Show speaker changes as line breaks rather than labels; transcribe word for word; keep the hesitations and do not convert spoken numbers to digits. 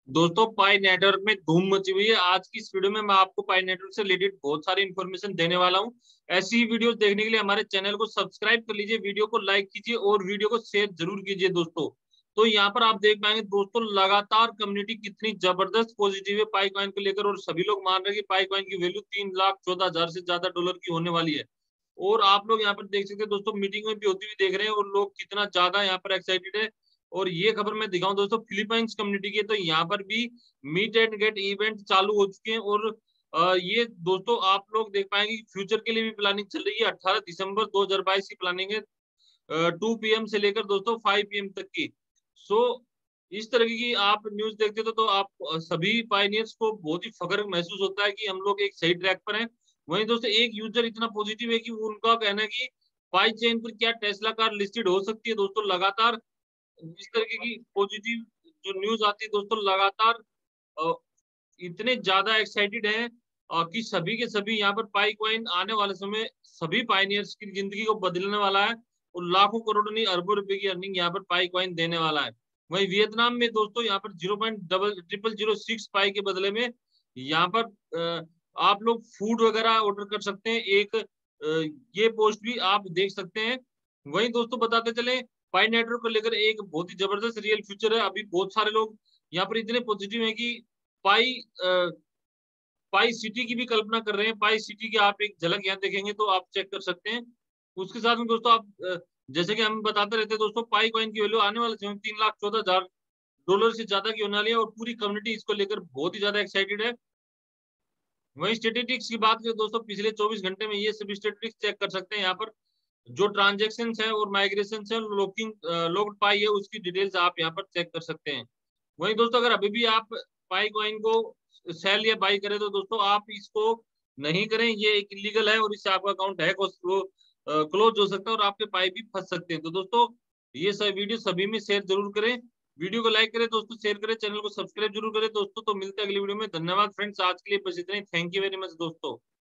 दोस्तों पाई नेटवर्क में धूम मची हुई है। आज की इस वीडियो में मैं आपको पाई नेटवर्क से रिलेटेड बहुत सारी इंफॉर्मेशन देने वाला हूं। ऐसी ही वीडियोस देखने के लिए हमारे चैनल को सब्सक्राइब कर लीजिए, वीडियो को लाइक कीजिए और वीडियो को शेयर जरूर कीजिए दोस्तों। तो यहाँ पर आप देख पाएंगे दोस्तों, लगातार कम्युनिटी कितनी जबरदस्त पॉजिटिव है पाई कॉइन को लेकर, और सभी लोग मान रहे हैं कि पाई कॉइन की वैल्यू तीन लाख चौदह हजार से ज्यादा डॉलर की होने वाली है। और आप लोग यहाँ पर देख सकते हैं दोस्तों, मीटिंग में भी होती हुई देख रहे हैं और लोग कितना ज्यादा यहाँ पर एक्साइटेड है। और ये खबर मैं दिखाऊं दोस्तों फिलीपाइंस कम्युनिटी की, तो यहाँ पर भी मीट एंड गेट इवेंट चालू हो चुके हैं। और आ, ये दोस्तों आप लोग देख पाएंगे कि फ्यूचर के लिए भी प्लानिंग चल रही है। अठारह दिसंबर दो हजार बाईस की प्लानिंग है, टू पी एम से लेकर दोस्तों फाइव पी एम तक की। सो इस तरह की आप न्यूज देखते हो तो, तो आप अ, सभी पायनियर्स को बहुत ही फख्र महसूस होता है कि हम लोग एक सही ट्रैक पर हैं। वहीं दोस्तों एक यूजर इतना पॉजिटिव है कि वो उनका कहना है कि पाई चेन पर क्या टेस्ला कार लिस्टेड हो सकती है। दोस्तों लगातार इस तरीके की पॉजिटिव जो न्यूज आती है दोस्तों, लगातार अ, इतने ज्यादा एक्साइटेड हैं अ, कि सभी के सभी यहाँ पर पाई कॉइन आने वाले समय सभी पाइनियर्स की जिंदगी को बदलने वाला है। और लाखों करोड़ों नहीं अरबों रुपए की अर्निंग यहाँ पर पाई कॉइन देने वाला है। वहीं वियतनाम में दोस्तों यहाँ पर zero point double triple zero six Pi के बदले में यहाँ पर अ, आप लोग फूड वगैरह ऑर्डर कर सकते हैं। एक अ, ये पोस्ट भी आप देख सकते हैं। वहीं दोस्तों बताते चले, पाई नेटवर्क को लेकर एक बहुत ही जबरदस्त रियल फ्यूचर है। अभी बहुत सारे लोग यहाँ पर इतने पॉजिटिव है कि पाई पाई सिटी की भी कल्पना कर रहे हैं। पाई सिटी की आप एक झलक यहाँ देखेंगे तो आप चेक कर सकते हैं। उसके साथ में दोस्तों आप अ, जैसे कि हम बताते रहते हैं दोस्तों, पाई कॉइन की वैल्यू आने वाले समय में तीन लाख चौदह हजार डॉलर से ज्यादा की होने वाली है, और पूरी कम्युनिटी इसको लेकर बहुत ही ज्यादा एक्साइटेड है। वहीं स्टेटिस्टिक्स की बात करें दोस्तों, पिछले चौबीस घंटे में ये सभी स्टेटिस्टिक्स चेक कर सकते हैं। यहाँ पर जो ट्रांजेक्शन है और माइग्रेशन है, लॉकिंग लॉक्ड पाई है, उसकी डिटेल्स आप यहाँ पर चेक कर सकते हैं। वहीं दोस्तों अगर अभी भी आप पाई कॉइन को सेल या बाई करें तो दोस्तों आप इसको नहीं करें, ये एक इलीगल है और इससे आपका अकाउंट हैक हो, क्लोज हो सकता है और आपके पाई भी फंस सकते हैं। तो दोस्तों ये सब वीडियो सभी में शेयर जरूर करें, वीडियो को लाइक करें दोस्तों, शेयर करें, चैनल को सब्सक्राइब जरूर करें दोस्तों। तो मिलते हैं अगली वीडियो में। धन्यवाद फ्रेंड्स, आज के लिए बस इतना ही। थैंक यू वेरी मच दोस्तों।